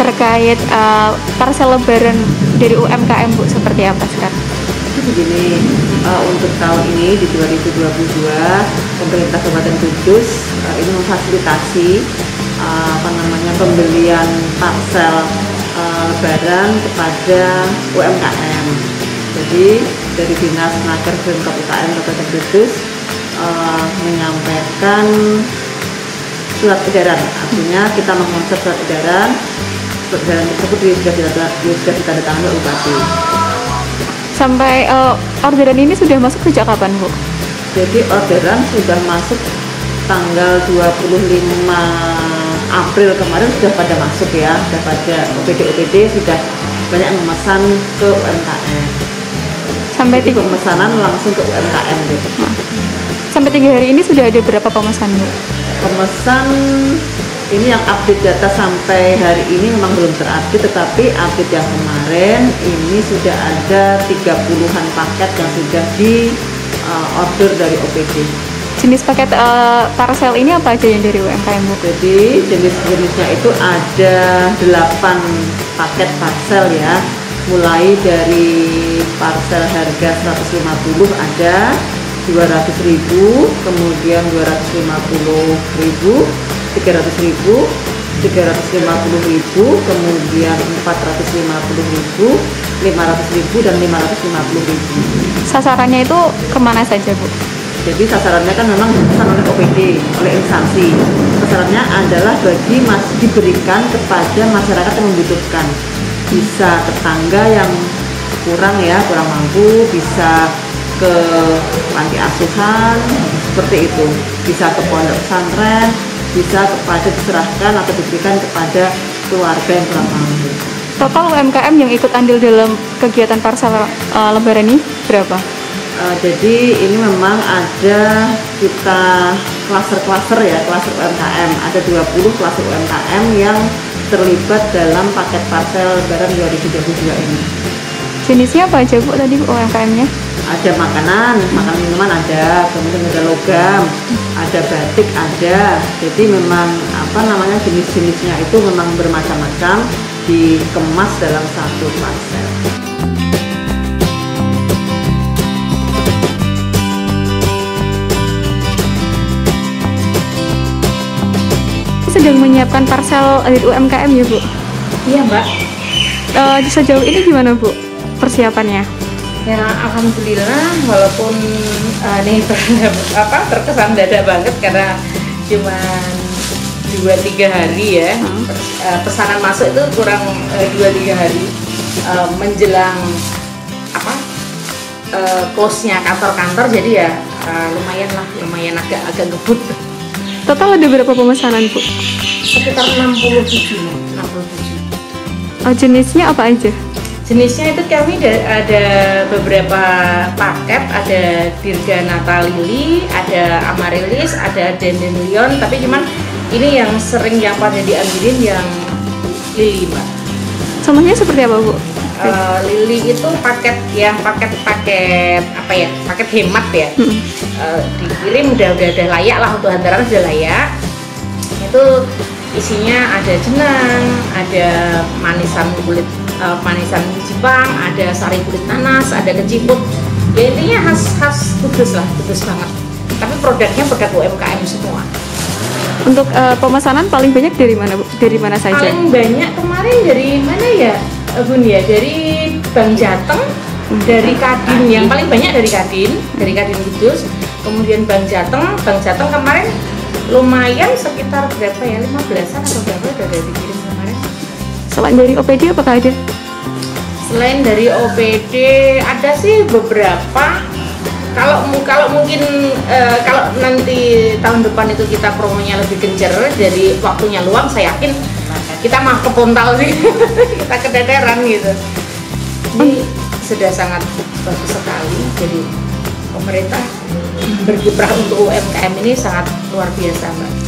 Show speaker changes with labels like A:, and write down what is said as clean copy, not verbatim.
A: terkait parcel lebaran dari UMKM Bu seperti apa sekarang?
B: Jadi begini, untuk tahun ini di 2022 pemerintah Kabupaten Kudus ini memfasilitasi pembelian parcel lebaran kepada UMKM. Jadi dari Dinas Tenaga Kerja UMKM Kabupaten Kudus menyampaikan surat edaran, artinya kita mengonsep surat edaran tersebut sudah ditandatangani oleh Bupati.
A: Sampai orderan ini sudah masuk sejak kapan Bu?
B: Jadi orderan sudah masuk tanggal 25 April kemarin sudah pada masuk ya, sudah pada OPD sudah banyak memesan ke UMKM.
A: Sampai
B: pemesanan langsung ke UMKM gitu.
A: Sampai 3 hari ini sudah ada berapa pemesan Bu?
B: Pemesan ini yang update data sampai hari ini memang belum terupdate, tetapi update yang kemarin ini sudah ada 30-an paket yang sudah di order dari OPD.
A: Jenis paket parcel ini apa aja yang dari UMKM Bu?
B: Jadi jenis-jenisnya itu ada 8 paket parcel ya, mulai dari parcel harga 150 ada 200.000, kemudian 250.000, 300.000, 350.000, kemudian 450.000, 500.000 dan 550.000.
A: Sasarannya itu kemana saja Bu?
B: Jadi sasarannya kan memang dipesan oleh OPD, oleh instansi. Sasarannya adalah diberikan kepada masyarakat yang membutuhkan. Bisa tetangga yang kurang mampu, bisa ke panti asuhan seperti itu, bisa ke pondok pesantren, bisa diserahkan atau diberikan kepada keluarga yang kurang mampu.
A: Total UMKM yang ikut andil dalam kegiatan parcel lebaran ini berapa?
B: Jadi ini memang ada kita klaster ya, klaster UMKM. Ada 20 klaster UMKM yang terlibat dalam paket parcel lebaran 2022 ini.
A: Jenisnya apa aja Bu tadi UMKM-nya?
B: Ada makanan minuman ada, kemudian ada logam, ada batik ada. Jadi memang jenis-jenisnya itu memang bermacam-macam, dikemas dalam satu parcel.
A: Sedang menyiapkan parcel dari UMKM ya Bu?
C: Iya Mbak.
A: Sejauh ini gimana Bu persiapannya?
C: Ya alhamdulillah, walaupun ini terkesan dadak banget karena cuma 2-3 hari ya. Pesanan masuk itu kurang 2-3 hari menjelang close-nya kantor-kantor, jadi ya lumayan agak ngebut.
A: Total ada berapa pemesanan Bu?
C: Sekitar 67.
A: Jenisnya apa aja?
C: Jenisnya itu kami ada beberapa paket, ada Dirganata Lili, ada Amaryllis, ada Dandelion, tapi cuman ini yang sering yang pada diambilin yang Lili Mbak.
A: Contohnya seperti apa Bu?
C: Lili itu paket hemat ya. Dikirim udah layak lah, untuk hantaran sudah layak. Itu isinya ada jenang, ada manisan Jepang, ada sari kulit nanas, ada keciput. Ya intinya khas Kudus lah, Kudus banget. Tapi produknya produk UMKM semua.
A: Untuk pemesanan paling banyak dari mana Bu? Dari mana saja?
C: Paling banyak kemarin dari mana ya Bun ya? Dari Bang Jateng, dari Kadin. Yang paling banyak dari Kadin Kudus. Kemudian Bang Jateng kemarin lumayan sekitar berapa ya, 15-an atau berapa udah dikirim kemarin.
A: Selain dari OPD apakah ada?
C: Selain dari OPD ada sih beberapa. Kalau mungkin kalau nanti tahun depan itu kita promonya lebih gencar, jadi waktunya luang, saya yakin kita mah kepontal sih. Kita kedaderan gitu. Ini sudah sangat bagus sekali. Jadi pemerintah berkiprah untuk UMKM ini sangat luar biasa Mbak.